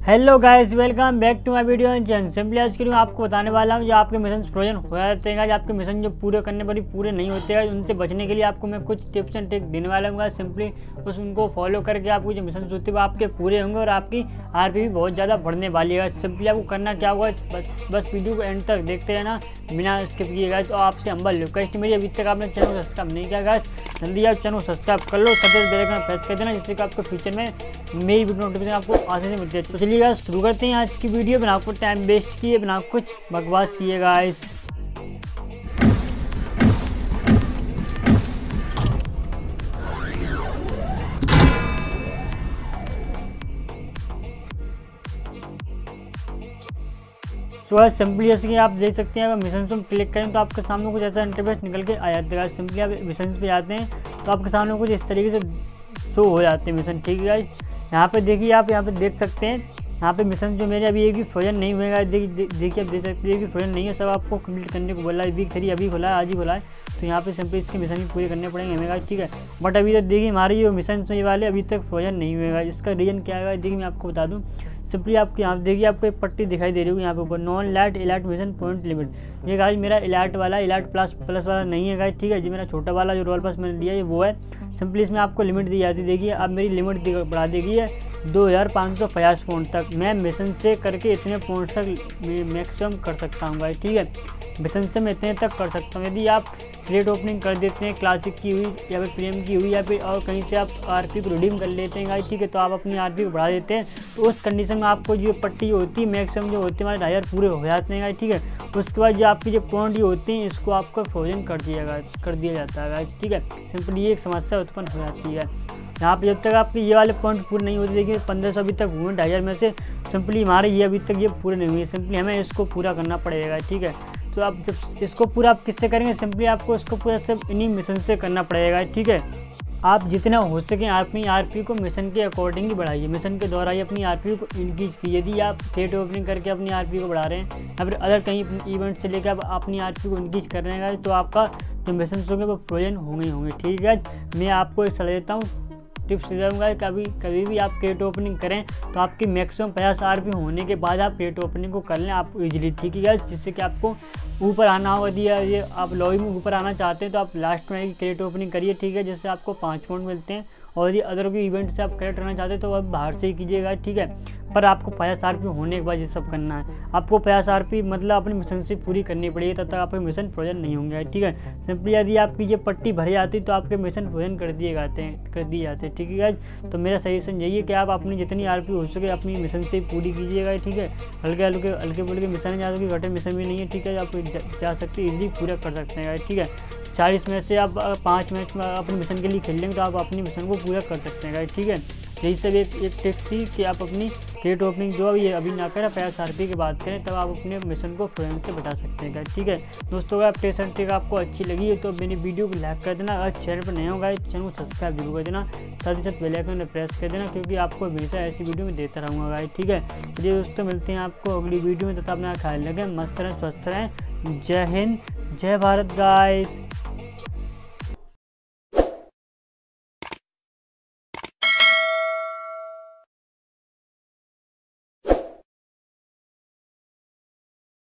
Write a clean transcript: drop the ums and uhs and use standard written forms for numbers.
Hello guys, welcome back to my video and channel. Simply आज के लिए आपको बताने वाला हूं जो आपके मिशन फ्रोजन हो जाते हैं गाइस, आपके मिशन जो पूरे करने पर ही पूरे नहीं होते हैं, उनसे बचने के लिए आपको मैं कुछ टिप्स एंड ट्रिक देने वाला हूँ। सिंपली उनको फॉलो करके आपको जो मिशन होते हैं वो आपके पूरे होंगे और आपकी आरपी भी बहुत ज़्यादा बढ़ने वाली है। सिंपली आपको करना क्या होगा, बस वीडियो को एंड तक देखते रहना बिना स्किप किए गाइस। तो आपसे हम्बल रिक्वेस्ट मेरी, अभी तक आपने चैनल को सब्सक्राइब नहीं किया गाइस, जल्दी आप चैनल को सब्सक्राइब कर लो, साथ बेल आइकन प्रेस कर देना जिससे कि आपको फ्यूचर में मेरी वीडियो नोटिफिकेशन आपको आसानी से मिलती है। तो चलिए गाइस शुरू करते हैं आज की वीडियो, बिना आपको टाइम वेस्ट किए, बिना कुछ बकवास किए गाइस। सो गाइस सिंपली जैसे कि आप देख सकते हैं, अगर मिशन पे क्लिक करें तो आपके सामने कुछ ऐसा इंटरफेस निकल के आ जाता है। सिंपली आप मिशन पे जाते हैं तो आपके सामने कुछ इस तरीके से शो हो जाते हैं मिशन, ठीक है गाइस। यहाँ पे देखिए, आप यहाँ पे देख सकते हैं, यहाँ पे मिशन जो मेरे अभी एक भी फ्रोजन नहीं हुए गाइस। देखिए आप देख सकते हैं कि फ्रोजन नहीं है, सब आपको कंप्लीट करने को बोला है। वीक 3 अभी खुला है, आज ही खुला है, तो यहाँ पे सिंपली इसके मिशन भी पूरे करने पड़ेंगे हमें गाइस, ठीक है। बट अभी तक देखिए हमारे जो मिशन ये वाले अभी तक फ्रोजन नहीं हुए गाइस। इसका रीज़न क्या है देखिए, मैं आपको बता दूँ। सिंपली आपको यहाँ देखिए, आपको एक पट्टी दिखाई दे रही होगी यहाँ पे ऊपर, non elite mission point limit. ये गाइस मेरा इलाइट वाला, इलाइट प्लस वाला नहीं है गाइस, ठीक है। जी मेरा छोटा वाला जो रॉयल पास मैंने लिया है वो है। सिंपली इसमें आपको लिमिट दी जाती है। देखिए अब मेरी लिमिट बढ़ा देगी है 2550 पॉइंट तक। मैं मिशन से करके इतने पॉइंट तक मैक्सिमम कर सकता हूँ गाइस, ठीक है। मिशन से मैं इतने तक कर सकता हूँ। यदि आप क्रेट ओपनिंग कर देते हैं क्लासिक की हुई या फिर प्रीमियम की हुई या फिर और कहीं से आप आरपी को रिडीम कर लेते हैं गाइस, ठीक है, तो आप अपनी आरपी को बढ़ा देते हैं, तो उस कंडीशन में आपको जो पट्टी होती है मैक्सिमम जो होती है हमारे 2000 पूरे हो जाते हैं गाइस, ठीक है। उसके बाद जो आपकी जो पॉइंट होती हैं इसको आपको फ्रोजन कर दिया जाता है गाइस, ठीक है। सिंपली ये एक समस्या उत्पन्न हो जाती है यहाँ पे। जब तक आपके ये वाले पॉइंट पूरे नहीं होते, देखिए 1500 अभी तक हुए 2000 में से, सिंपली हमारे ये अभी तक ये पूरे नहीं हुए। सिंपली हमें इसको पूरा करना पड़ेगा, ठीक है। तो आप जब इसको पूरा आप किससे करेंगे, सिंपली आपको इसको पूरा सिर्फ इन्हीं मिशन से करना पड़ेगा, ठीक है। आप जितना हो सके अपनी आरपी को मिशन के अकॉर्डिंग ही बढ़ाइए, मिशन के द्वारा ही अपनी आरपी को इंक्रीज कीजिए। यदि आप क्रेट ओपनिंग करके अपनी आरपी को बढ़ा रहे हैं या फिर अदर कहीं इवेंट से लेकर आप अपनी आरपी को इंक्रीज कर रहे हैं तो आपका जो मिशन होंगे वो फ्रोजन होंगे, ठीक है। मैं आपको एक सलाह देता हूँ, टिप्स दे दूँगा, कभी भी आप क्रेट ओपनिंग करें तो आपकी मैक्सिमम 50 आरपी होने के बाद आप क्रेट ओपनिंग को कर लें आप इजीली, ठीक है, जिससे कि आपको ऊपर आना हो। यदि ये आप लॉबी में ऊपर आना चाहते हैं तो आप लास्ट में क्रेट ओपनिंग करिए, ठीक है, जिससे आपको 5 पॉइंट मिलते हैं। और यदि अदर के इवेंट से आप कलेक्ट करना चाहते हैं तो आप बाहर से ही कीजिएगा, ठीक है। पर आपको 50 आरपी होने के बाद ये सब करना है। आपको 50 आरपी मतलब अपनी मिशन से पूरी करनी पड़ेगी, तब तक आपके मिशन फ्रोजन नहीं होंगे, ठीक है। सिंपली यदि आपकी ये पट्टी भरी जाती तो आपके मिशन फ्रोजन कर दिए जाते हैं, ठीक है गाइस। तो मेरा सजेशन यही है कि आप अपनी जितनी आरपी हो सके अपनी मिशन से पूरी कीजिएगा, ठीक है। हल्के फुल्के मिशन है, ज़्यादा कोई घटे मिशन भी नहीं है, ठीक है। आप जा सकते इजीली पूरा कर सकते हैं, ठीक है। 40 मैच से आप 5 मैच में अपने मिशन के लिए खेल लेंगे तो आप अपनी मिशन को पूरा कर सकते हैं, ठीक है। यही सब एक टिप्स थी कि आप अपनी क्रेट ओपनिंग जो अभी ना करें, 50 आरपी की बात करें, तब आप अपने मिशन को फ्रोजन से बचा सकते हैं, ठीक है। दोस्तों अगर टिप्स एंड ट्रिक आपको अच्छी लगी है तो मेरी वीडियो को लाइक कर देना। अगर चैनल पर नए होगा चैनल को सब्सक्राइब जरूर कर देना, साथ ही साथ बेल आइकन प्रेस कर देना, क्योंकि आपको हमेशा ऐसी वीडियो में देता रहूँगा, ठीक है। चलिए दोस्तों मिलते हैं आपको अगली वीडियो में, तब अपना ख्याल रखें, मस्त रहें, स्वस्थ रहें। जय हिंद, जय भारत गाइस।